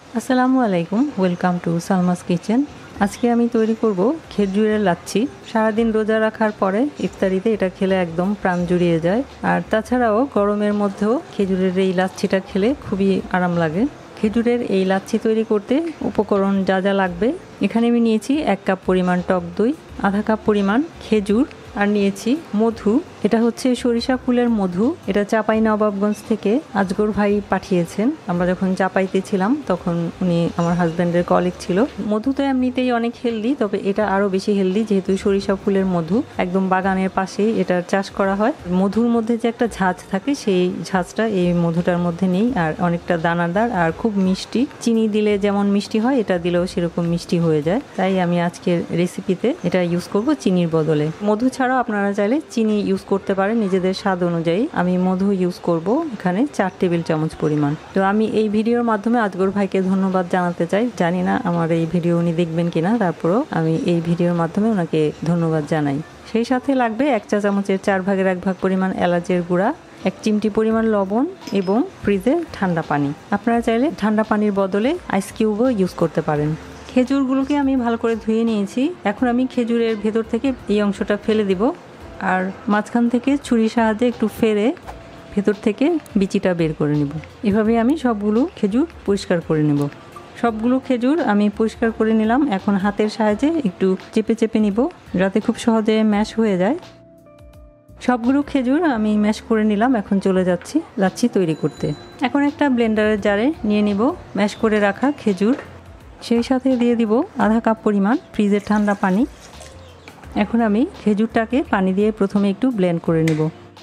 আসসালামু আলাইকুম, welcome to Salma's kitchen. আজকে আমি তৈরি করব খেজুরের লাচ্ছি। সারাদিন রোজা রাখার পরে ইফতারিতে এটা খেলে একদম প্রাণ জুড়িয়ে যায়। আর তাছাড়াও গরমের মধ্যেও খেজুরের এই লাচ্ছিটা খেলে খুবই আরাম লাগে। খেজুরের এই লাচ্ছি তৈরি করতে উপকরণ যা যা লাগবে, এখানে আমি নিয়েছি 1 কাপ পরিমাণ টক দই, আধা কাপ পরিমাণ খেজুর, আর নিয়েছি মধু। এটা হচ্ছে সরিষা ফুলের মধু। এটা চাঁপাইনবাবগঞ্জ থেকে আজগর ভাই পাঠিয়েছেন। আমরা যখন চাঁপাইতে ছিলাম তখন উনি আমার হাজব্যান্ডের কলিগ ছিল। মধু তো এমনিতেই অনেক হেলদি, তবে এটা আরও বেশি হেলদি যেহেতু সরিষা ফুলের মধু। একদম বাগানের পাশেই এটার চাষ করা হয়। মধুর মধ্যে যে একটা ঝাঁজ থাকে, সেই ঝাঁজটা এই মধুটার মধ্যে নেই। আর অনেকটা দানাদার আর খুব মিষ্টি। চিনি দিলে যেমন মিষ্টি হয়, এটা দিলেও সেরকম মিষ্টি হয়ে যায়। তাই আমি আজকের রেসিপিতে এটা ইউজ করব চিনির বদলে। মধু ছাড়াও আপনারা চাইলে চিনি ইউজ করতে পারেন নিজেদের স্বাদ অনুযায়ী। আমি মধু ইউজ করব এখানে 4 টেবিল চামচ পরিমাণ। তো আমি এই ভিডিওর মাধ্যমে আজগর ভাইকে ধন্যবাদ জানাতে চাই। জানি না আমার এই ভিডিও উনি দেখবেন কিনা, তারপরও আমি এই ভিডিওর মাধ্যমে ওনাকে ধন্যবাদ জানাই। সেই সাথে লাগবে 1 চা চামচের 4 ভাগের 1 ভাগ পরিমাণ এলাচের গুঁড়া, 1 চিমটি পরিমাণ লবণ এবং ফ্রিজে ঠান্ডা পানি। আপনারা চাইলে ঠান্ডা পানির বদলে আইস কিউবও ইউজ করতে পারেন। খেজুরগুলোকে আমি ভালো করে ধুয়ে নিয়েছি। এখন আমি খেজুরের ভেতর থেকে এই অংশটা ফেলে দিব, আর মাঝখান থেকে ছুরির সাহায্যে একটু ফেরে ভেতর থেকে বিচিটা বের করে নেব। এভাবে আমি সবগুলো খেজুর পরিষ্কার করে নেব। সবগুলো খেজুর আমি পরিষ্কার করে নিলাম। এখন হাতের সাহায্যে একটু চেপে চেপে নিব যাতে খুব সহজে ম্যাশ হয়ে যায়। সবগুলো খেজুর আমি ম্যাশ করে নিলাম। এখন চলে যাচ্ছি লাচ্ছি তৈরি করতে। এখন একটা ব্লেন্ডারের জারে নিয়ে নিব ম্যাশ করে রাখা খেজুর। সেই সাথে দিয়ে দিব আধা কাপ পরিমাণ ফ্রিজের ঠান্ডা পানি। এখন আমি খেজুরটাকে পানি দিয়ে প্রথমে একটু ব্লেন্ড করে নেব।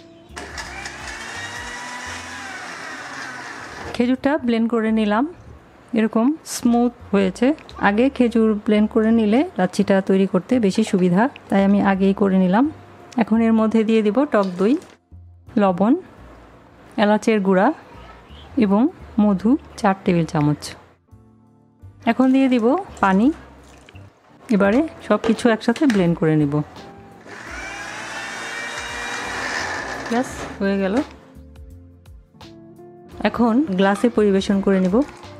খেজুরটা ব্লেন্ড করে নিলাম, এরকম স্মুথ হয়েছে। আগে খেজুর ব্লেন্ড করে নিলে লাচ্ছিটা তৈরি করতে বেশি সুবিধা, তাই আমি আগেই করে নিলাম। এখন এর মধ্যে দিয়ে দিব টক দই, লবণ, এলাচের গুঁড়া এবং মধু 4 টেবিল চামচ। এখন দিয়ে দিব পানি। এবারে সব কিছু একসাথে ব্লেন্ড করে নিব। ব্যাস হয়ে গেল। এখন গ্লাসে পরিবেশন করে নিব।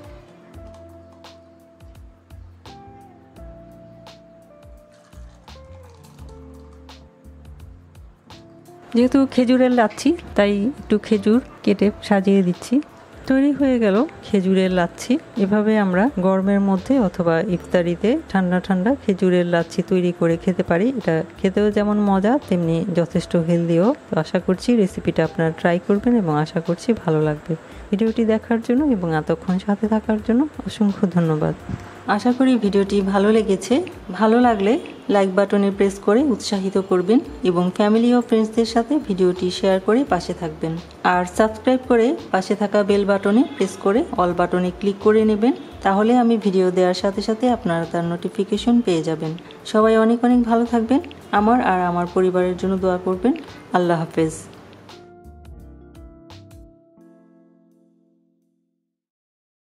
যেহেতু খেজুরের লাচ্ছি, তাই একটু খেজুর কেটে সাজিয়ে দিচ্ছি। তৈরি হয়ে গেল খেজুরের লাচ্ছি। এভাবে আমরা গরমের মধ্যে অথবা ইফতারিতে ঠান্ডা ঠান্ডা খেজুরের লাচ্ছি তৈরি করে খেতে পারি। এটা খেতেও যেমন মজা, তেমনি যথেষ্ট হেলদিও। তো আশা করছি রেসিপিটা আপনারা ট্রাই করবেন এবং আশা করছি ভালো লাগবে। ভিডিওটি দেখার জন্য এবং এতক্ষণ সাথে থাকার জন্য অসংখ্য ধন্যবাদ। আশা করি ভিডিওটি ভালো লেগেছে। ভালো লাগলে লাইক বাটনে প্রেস করে উৎসাহিত করবেন এবং ফ্যামিলি ও ফ্রেন্ডসদের সাথে ভিডিওটি শেয়ার করে পাশে থাকবেন। আর সাবস্ক্রাইব করে পাশে থাকা বেল বাটনে প্রেস করে অল বাটনে ক্লিক করে নেবেন। তাহলে আমি ভিডিও দেওয়ার সাথে সাথে আপনারা তার নোটিফিকেশন পেয়ে যাবেন। সবাই অনেক অনেক ভালো থাকবেন। আমার আর আমার পরিবারের জন্য দোয়া করবেন। আল্লাহ হাফেজ।